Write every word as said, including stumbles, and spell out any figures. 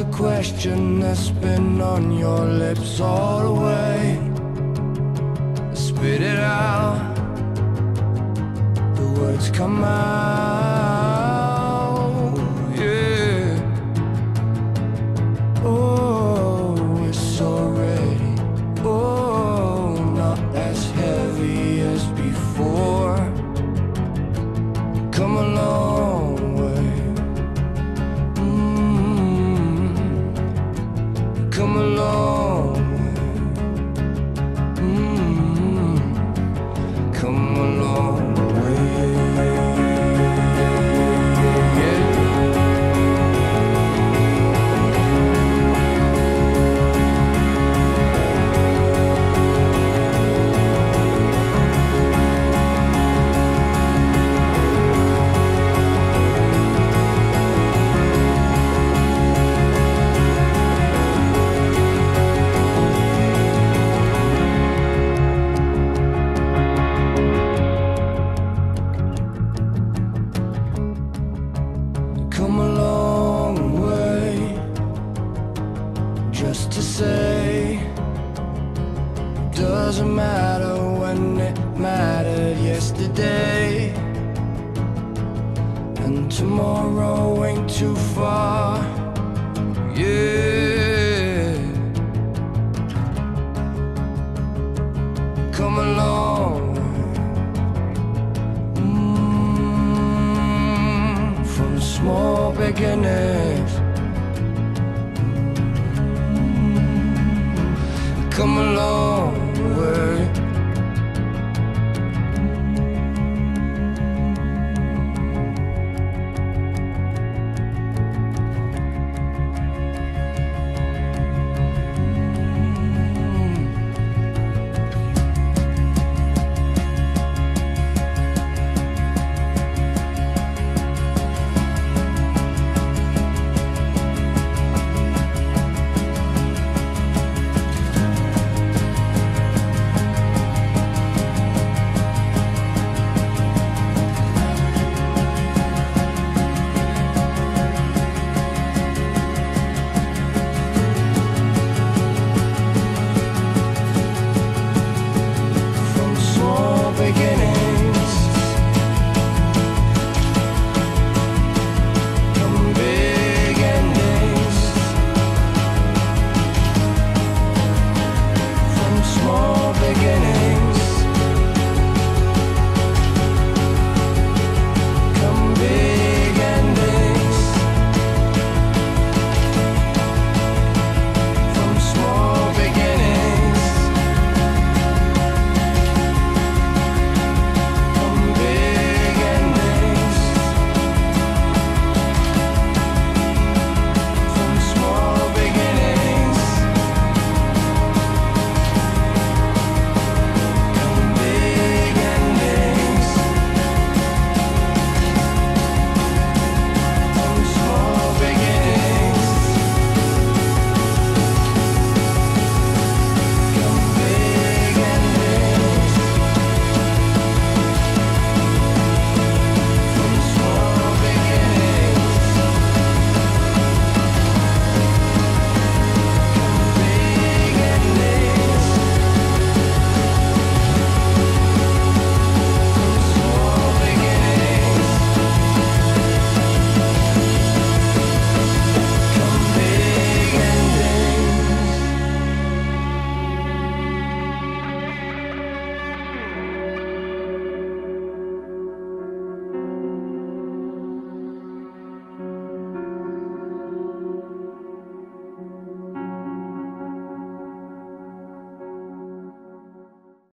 question that's been on your lips all the way. Spit it out, the words come out, yeah. Oh, it's already, oh, not as heavy as before. Come a long way, mm-hmm. Come a long way, mm-hmm. Come a long way, yeah. Come a long way, just to say, it doesn't matter when it mattered yesterday, and tomorrow ain't too far, yeah. Come a long way, mm, from small beginnings. Come along.